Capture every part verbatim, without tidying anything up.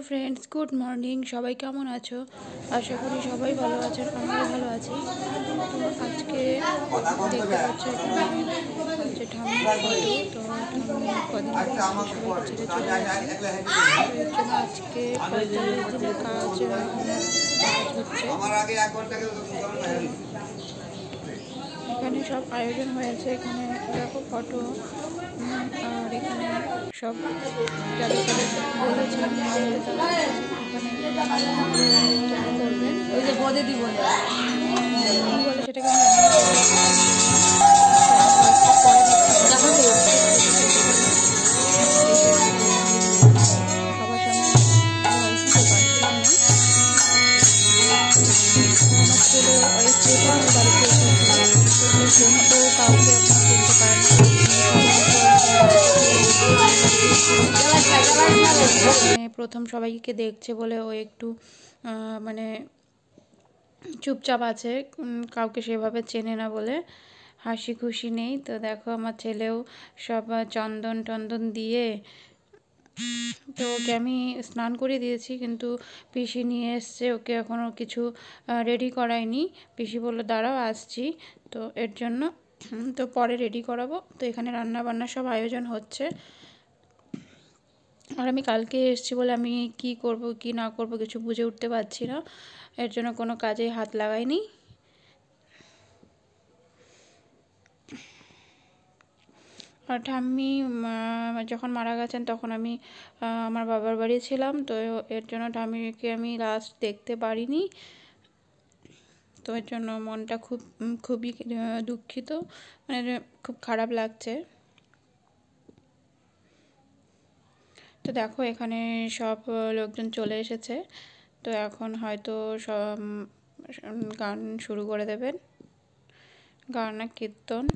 Friends good morning सबाई केमन आछो आशा करी सबाई भालो आछेन आमिও भालो आছি। तो आज के देखते पाচ্ছ এখানে যে ঠাম্মির ফটো তো ঠাম্মি কদিন আগে সবাইকে ছেড়ে চলে গেছে। তো এর জন্য আজকে পঁয়তাল্লিশ দিনের কাজ কাজ হচ্ছে। এখানে সব আয়োজন হয়েছে। এখানে দেখো ফটো আর এখানে সব যাদের যাদের বলেছে করবেন ওই যে বদে দিব বলে সেটাকে সবার সামনে তো কাউকে আপনার চিনতে পারেন প্রথম সবাইকে দেখছে বলে ও একটু মানে চুপচাপ আছে, কাউকে সেভাবে চেনে না বলে হাসি খুশি নেই। তো দেখো আমার ছেলেও সব চন্দন টন্দন দিয়ে, তো ওকে আমি স্নান করে দিয়েছি কিন্তু পিসি নিয়ে এসছে, ওকে এখনও কিছু রেডি করায়নি। পিসি বললো দাঁড়াও আসছি, তো এর জন্য তো পরে রেডি করাবো। তো এখানে রান্না বান্না সব আয়োজন হচ্ছে। আর আমি কালকে এসেছি বলে আমি কি করব কি না করব কিছু বুঝে উঠতে পারছি না, এর জন্য কোনো কাজে হাত লাগাইনি। আর ঠাম্মি যখন মারা গেছেন তখন আমি আমার বাবার বাড়ি ছিলাম, তো এর জন্য ঠাম্মিকে আমি লাস্ট দেখতে পারিনি। তো এর জন্য মনটা খুব খুবই দুঃখিত, মানে খুব খারাপ লাগছে। তো দেখো এখানে সব লোকজন চলে এসেছে, তো এখন হয়তো সব গান শুরু করে দেবেন, গান আর কীর্তন।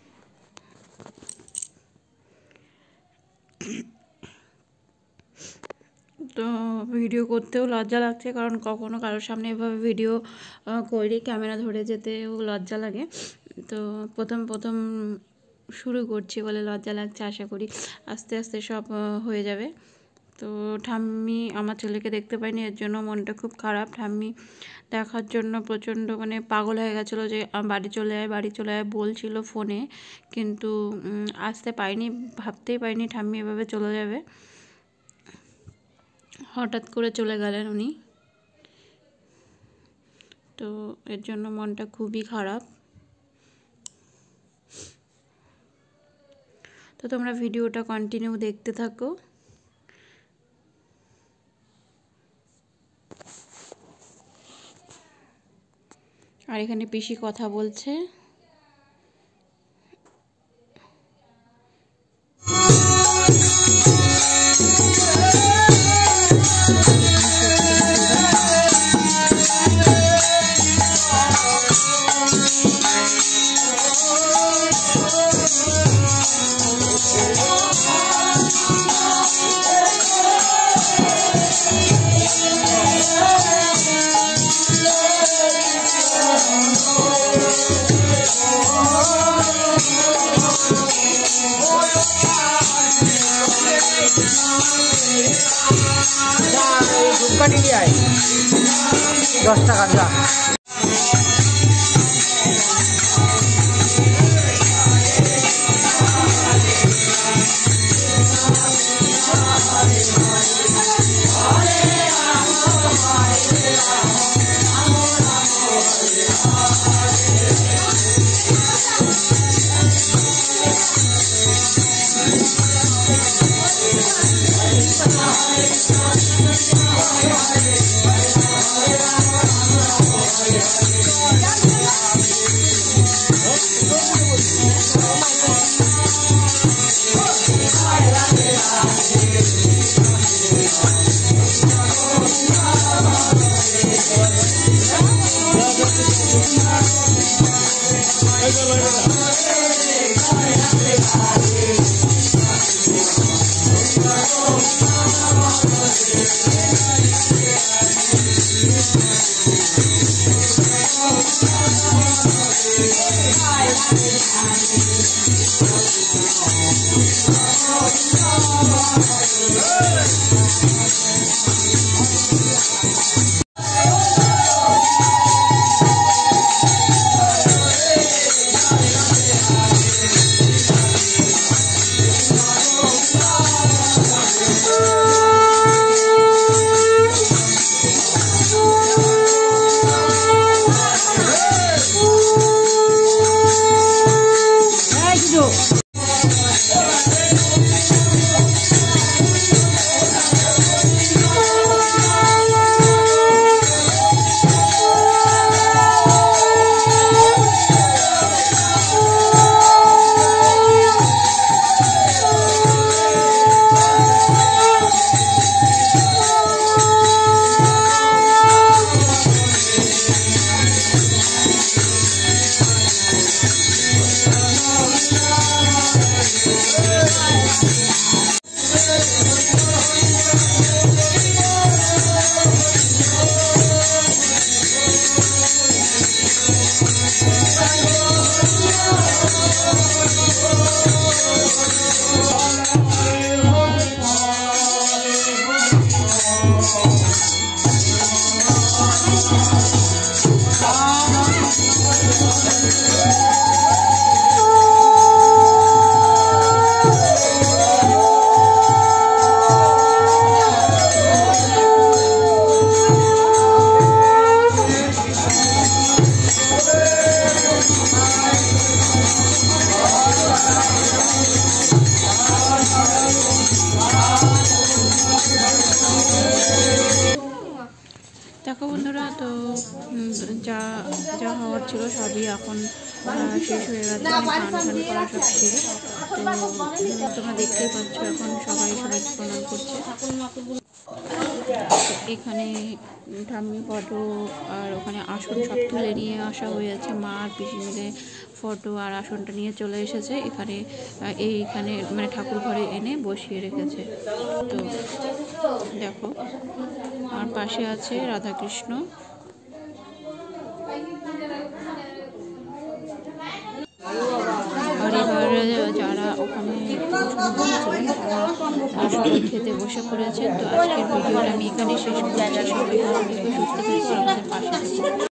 তো ভিডিও করতেও লজ্জা লাগছে, কারণ কখনো কারোর সামনে এভাবে ভিডিও করে ক্যামেরা ধরে যেতেও লজ্জা লাগে। তো প্রথম প্রথম শুরু করছি বলে লজ্জা লাগছে, আশা করি আস্তে আস্তে সব হয়ে যাবে। তো ঠাম্মি আমার ছেলেকে দেখতে পাইনি, এর জন্য মনটা খুব খারাপ। ঠাম্মি দেখার জন্য প্রচণ্ড মানে পাগল হয়ে গেছিলো যে বাড়ি চলে আয় বাড়ি চলে আয় বলছিল ফোনে, কিন্তু আসতে পাইনি, ভাবতেই পাইনি ঠাম্মি এভাবে চলে যাবে। হঠাৎ করে চলে গেলেন উনি, তো এর জন্য মনটা খুবই খারাপ। তো তোমরা ভিডিওটা কন্টিনিউ দেখতে থাকো। আর এখানে পিসি কথা বলছে। दस टाका जा Hey! যা যা হওয়ার ছিল সবই এখন শেষ হয়ে গেছে, মানে গান টান করা সব শেষ। তো তোমরা দেখতেই পাচ্ছ এখন সবাই সবাইকে প্রণাম করছে। এখানে ঠাম্মি ফটো আর ওখানে আসন সব তুলে নিয়ে আসা হয়েছে, মা আর পিসি মিলে ফটো আর আসনটা নিয়ে চলে এসেছে এখানে, এইখানে মানে ঠাকুর ঘরে এনে বসিয়ে রেখেছে। তো দেখো আর পাশে আছে রাধাকৃষ্ণ। আর এবার যারা ওখানে তারা খেতে বসে পড়েছে। তো আজকের ভিডিওটা আমি এখানে শেষ করছি। সবাই ভালো থেকো, সুস্থ থেকো, আমাদের পাশে থেকো।